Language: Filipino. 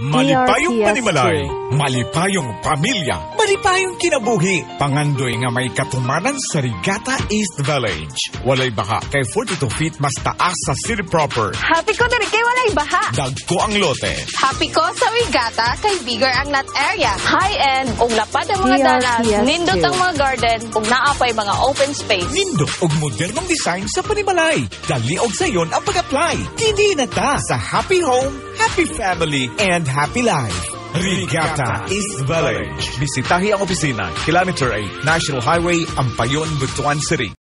Malipayong DRPS panimalay, malipayong pamilya, malipayong kinabuhi. Pangandoy nga may katumanan sa Regatta East Village. Walay baha kay 42 feet mas taas sa city proper. Happy ko diri kay walay baha. Dagko ang lote. Happy ko sa Regatta kay bigger ang lot area. High-end ug lapad ang mga dalan. DRPS Nindot ang mga garden ug naapay mga open space. Nindot og modernong design sa panimalay. Dali og sayon ang pag-apply. Hindi na ta sa happy home, happy family, and happy life. Regatta East Village. Bisitahi ang opisina, Kilometer 8, National Highway, Ampayon, Butuan City.